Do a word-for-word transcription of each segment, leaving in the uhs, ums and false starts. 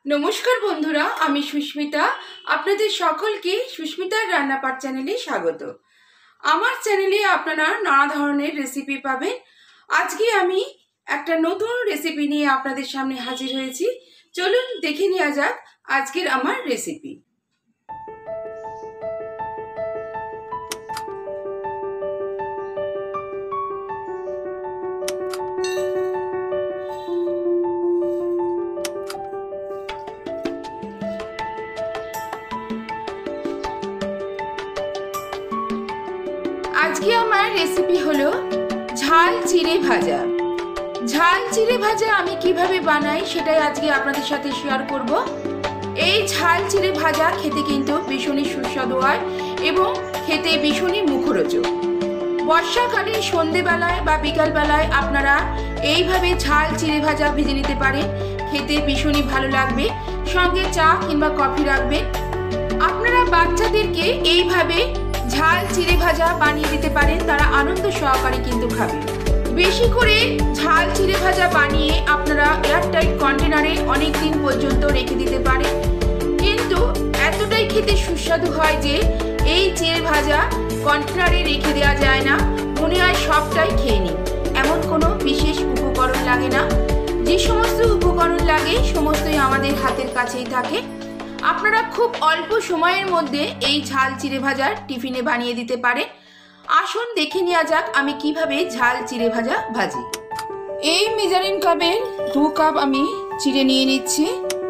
नमस्कार बंधुरा आमी सुष्मिता आपनादेर सकलके सुष्मितार रान्नापाट चैनेले स्वागत। आमार चैनेले आपनारा नाना धरनेर रेसिपि पाबेन। आजके आमी एकटा नतुन रेसिपि निये आपनादेर सामने हाजिर हयेछि। चलुन देखे नेওয়া যাক आजकेर आमार रेसिपि। आज के आमार रेसिपि हलो झाल चिड़े भाजा। झाल चिड़े भाजा आमी किभाबे बानाई सेटाई आजके आपनादेर साथे शेयार करब। एई झाल चिड़े भाजा खेते किन्तु भीषणই सुस्वादु हय एबं खेते भीषणই मुखरोचक। बर्षाकाले सन्ध्येबेलाय बा बिकालबेलाय आपनारा এইভাবে झाल चिड़े भाजा भेजे निते पारेन। खेते भीषणই भालो लागबे। संगे चा किंबा कफि राखबेन। आपनारा बाच्चादेरके এইভাবে झाल चिड़े भाजा बानिয়ে দিতে পারেন, তারা আনন্দ সহকারে কিন্তু খাবে। বেশি করে ঝাল চিড়ে ভাজা বানিয়ে আপনারা এয়ারটাইট কন্টেনারে অনেক দিন পর্যন্ত রেখে দিতে পারেন, কিন্তু এতটাই খেতে সুস্বাদু হয় যে এই চিড়ে ভাজা কন্টেনারে রেখে দেওয়া যায় না, মনে হয় সবটাই খেয়ে নিই। এমন কোনো বিশেষ উপকরণ লাগে না, যে সমস্ত উপকরণ লাগে সমস্তই আমাদের হাতের কাছেই থাকে। আপনারা খুব অল্প সময়ের মধ্যে এই ঝাল চিড়ে ভাজা টিফিনে বানিয়ে দিতে পারেন। আসুন দেখে নেওয়া যাক আমি কিভাবে ঝাল চিড়ে ভাজা ভাজি। এই মেজারিং কাপের দু কাপ আমি চিড়ে নিয়ে নিচ্ছি।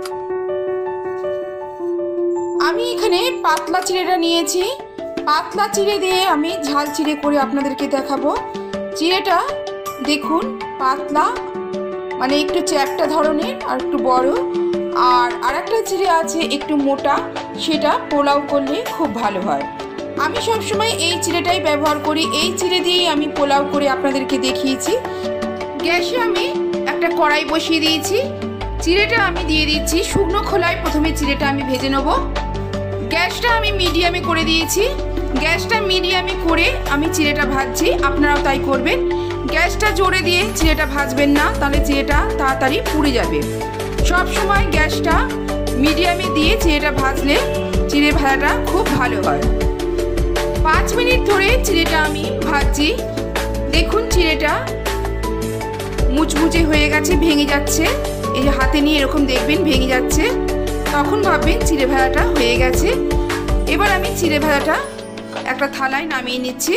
আমি এখানে পাতলা চিড়েটা নিয়েছি। পাতলা চিড়ে দিয়ে আমি ঝাল চিড়ে করে আপনাদেরকে দেখাবো। চিড়েটা দেখুন পাতলা, মানে একটু চ্যাপ্টা ধরনের আর একটু বড়। আর আরেকটা চিড়ে আছে একটু মোটা, সেটা পোলাও করলে খুব ভালো হয়। আমি সব সময় এই চিড়েটাই ব্যবহার করি। এই চিড়ে দিয়েই আমি পোলাও করে আপনাদেরকে দেখিয়েছি। গ্যাসে আমি একটা কড়াই বসিয়ে দিয়েছি। চিড়েটা আমি দিয়ে দিচ্ছি শুকনো খোলায়। প্রথমে চিড়েটা আমি ভেজে নেব। গ্যাসটা আমি মিডিয়ামে করে দিয়েছি। গ্যাসটা মিডিয়ামে করে আমি চিড়েটা ভাজছি, আপনারাও তাই করবেন। গ্যাসটা জোরে দিয়ে চিড়েটা ভাজবেন না, তাহলে চিড়েটা তাড়াতাড়ি পুড়ে যাবে। সব সময় গ্যাসটা মিডিয়ামে দিয়ে চিড়েটা ভাজলে চিড়ে ভাজাটা খুব ভালো হয়। পাঁচ মিনিট ধরে চিড়েটা আমি ভাজছি। দেখুন চিড়েটা মুচমুচে হয়ে গেছে, ভেঙে যাচ্ছে। এই যে হাতে নিয়ে এরকম দেখবেন ভেঙে যাচ্ছে, তখন ভাববেন চিড়ে ভাজাটা হয়ে গেছে। এবার আমি চিড়ে ভাজাটা একটা থালায় নামিয়ে নিচ্ছি।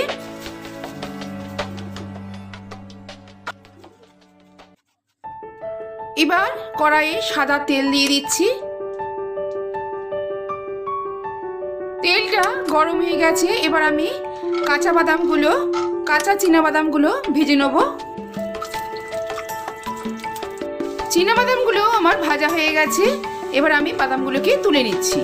এবার কড়াইয়ে সাদা তেল দিয়ে দিচ্ছি। তেলটা গরম হয়ে গেছে। এবার আমি কাঁচা বাদামগুলো, কাঁচা চীনা বাদামগুলো ভেজে নেব। চীনা বাদামগুলো আমার ভাজা হয়ে গেছে। এবার আমি বাদামগুলোকে তুলে নিচ্ছি।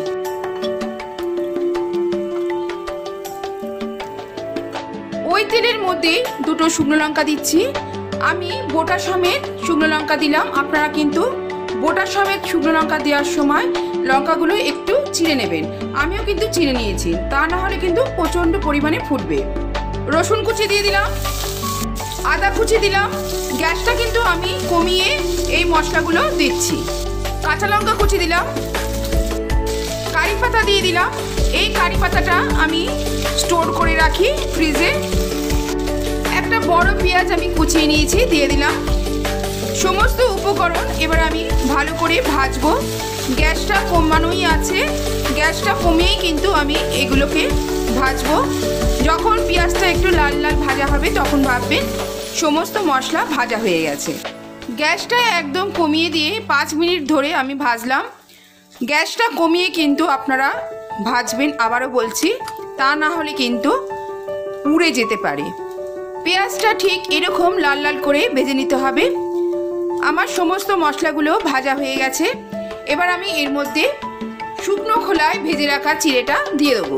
ওই তেলের মধ্যে দুটো শুকনো লঙ্কা দিচ্ছি। আমি গোটা সমেত শুকনো লঙ্কা দিলাম। আপনারা কিন্তু গোটা সমেত শুকনো লঙ্কা দেওয়ার সময় লঙ্কাগুলো একটু চিড়ে নেবেন। আমিও কিন্তু চিড়ে নিয়েছি, তা না হলে কিন্তু প্রচণ্ড পরিমাণে ফুটবে। রসুন কুচি দিয়ে দিলাম, আদা কুচি দিলাম। গ্যাসটা কিন্তু আমি কমিয়ে এই মশলাগুলো দিচ্ছি। কাঁচা লঙ্কা কুচি দিলাম, কারি পাতা দিয়ে দিলাম। এই কারি পাতাটা আমি স্টোর করে রাখি ফ্রিজে। একটা বড় পেঁয়াজ আমি কুচিয়ে নিয়েছি, দিয়ে দিলাম। সমস্ত উপকরণ এবার আমি ভালো করে ভাজবো। গ্যাসটা কমানোই আছে, গ্যাসটা কমিয়েই কিন্তু আমি এগুলোকে ভাজবো। যখন পেঁয়াজটা একটু লাল লাল ভাজা হবে তখন ভাববেন সমস্ত মশলা ভাজা হয়ে গেছে। গ্যাসটা একদম কমিয়ে দিয়ে পাঁচ মিনিট ধরে আমি ভাজলাম। গ্যাসটা কমিয়ে কিন্তু আপনারা ভাজবেন, আবারও বলছি, তা না হলে কিন্তু পুড়ে যেতে পারে। পেঁয়াজটা ঠিক এরকম লাল লাল করে ভেজে নিতে হবে। আমার সমস্ত মশলাগুলো ভাজা হয়ে গেছে। এবার আমি এর মধ্যে শুকনো খোলায় ভেজে রাখা চিড়েটা দিয়ে দেবো।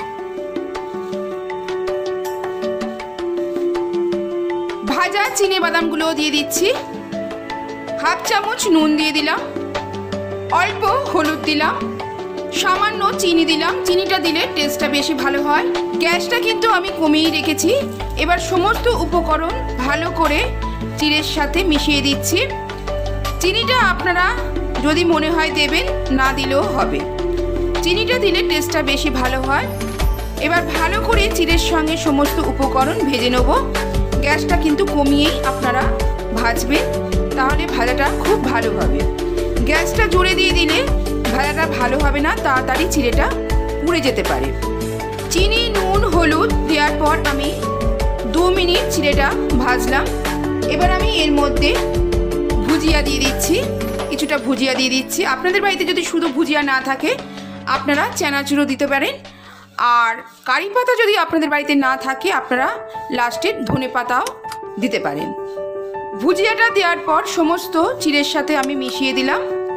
ভাজা চিনে বাদামগুলো দিয়ে দিচ্ছি। হাফ চামচ নুন দিয়ে দিলাম, অল্প হলুদ দিলাম, সামান্য চিনি দিলাম। চিনিটা দিলে টেস্টটা বেশি ভালো হয়। গ্যাসটা কিন্তু আমি কমিয়ে রেখেছি। এবার সমস্ত উপকরণ ভালো করে চিড়ের সাথে মিশিয়ে দিচ্ছি। চিনিটা আপনারা যদি মনে হয় দেবেন, না দিলেও হবে। চিনিটা দিলে টেস্টটা বেশি ভালো হয়। এবার ভালো করে চিড়ের সঙ্গে সমস্ত উপকরণ ভেজে নেব। গ্যাসটা কিন্তু কমিয়েই আপনারা ভাজবেন, তাহলে ভাজাটা খুব ভালো হবে। গ্যাসটা জোরে দিয়ে দিলে ভাজাটা ভালো হবে না, তাড়াতাড়ি চিড়েটা পুড়ে যেতে পারে। চিনি, নুন, হলুদ দেওয়ার পর আমি দু মিনিট চিড়েটা ভাজলাম। এবার আমি এর মধ্যে ভুজিয়া দিয়ে দিচ্ছি, কিছুটা ভুজিয়া দিয়ে দিচ্ছি। আপনাদের বাড়িতে যদি শুধু ভুজিয়া না থাকে আপনারা চানাচুরও দিতে পারেন। আর কারি পাতা যদি আপনাদের বাড়িতে না থাকে আপনারা লাস্টে ধনে পাতাও দিতে পারেন। ভুজিয়াটা দেওয়ার পর সমস্ত চিড়ের সাথে আমি মিশিয়ে দিলাম।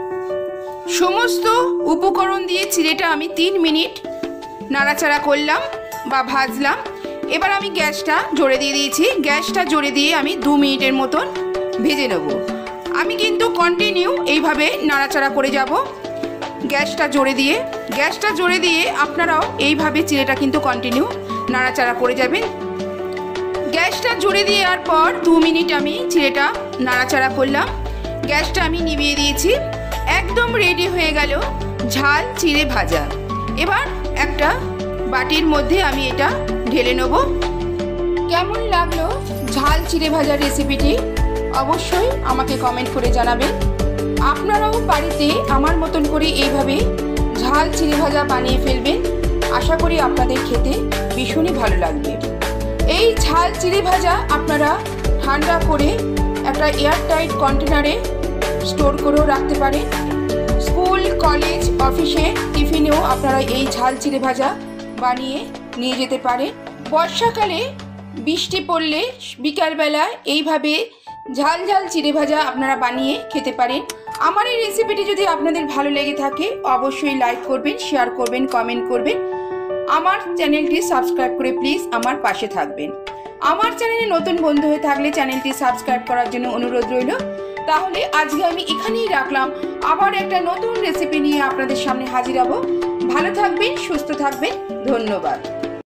সমস্ত উপকরণ দিয়ে চিড়েটা আমি তিন মিনিট নাড়াচাড়া করলাম বা ভাজলাম। এবার আমি গ্যাসটা জোরে দিয়ে দিয়েছি। গ্যাসটা জোরে দিয়ে আমি দু মিনিটের মতন ভেজে নেব। আমি কিন্তু কন্টিনিউ এইভাবে নাড়াচাড়া করে যাব গ্যাসটা জোরে দিয়ে। গ্যাসটা জোরে দিয়ে আপনারাও এইভাবে চিড়েটা কিন্তু কন্টিনিউ নাড়াচাড়া করে যাবেন। গ্যাসটা জোরে দেওয়ার পর দু মিনিট আমি চিড়েটা নাড়াচাড়া করলাম। গ্যাসটা আমি নিভিয়ে দিয়েছি। একদম রেডি হয়ে গেল ঝাল চিড়ে ভাজা। এবার একটা বাটির মধ্যে আমি এটা ঢেলে নেব। কেমন লাগলো ঝাল চিড়ে ভাজার রেসিপিটি অবশ্যই আমাকে কমেন্ট করে জানাবেন। আপনারাও বাড়িতে আমার মতন করে এইভাবে ঝাল চিড়ে ভাজা বানিয়ে ফেলবেন। আশা করি আপনাদের খেতে ভীষণই ভালো লাগবে। এই ঝাল চিড়ে ভাজা আপনারা ঠান্ডা করে একটা এয়ারটাইট কন্টেনারে স্টোর করেও রাখতে পারেন। স্কুল, কলেজ, অফিসে টিফিনেও আপনারা এই ঝাল চিড়ে ভাজা বানিয়ে নিয়ে যেতে পারেন। বর্ষাকালে বৃষ্টি পড়লে বিকালবেলা এইভাবে ঝাল ঝাল চিড়ে ভাজা আপনারা বানিয়ে খেতে পারেন। আমার এই রেসিপিটি যদি আপনাদের ভালো লেগে থাকে অবশ্যই লাইক করবেন, শেয়ার করবেন, কমেন্ট করবেন। আমার চ্যানেলটি সাবস্ক্রাইব করে প্লিজ আমার পাশে থাকবেন। আমার চ্যানেলে নতুন বন্ধু হয়ে থাকলে চ্যানেলটি সাবস্ক্রাইব করার জন্য অনুরোধ রইল। তাহলে আজকে আমি এখানেই রাখলাম। আবার একটা নতুন রেসিপি নিয়ে আপনাদের সামনে হাজির হব। ভালো থাকবেন, সুস্থ থাকবেন। ধন্যবাদ।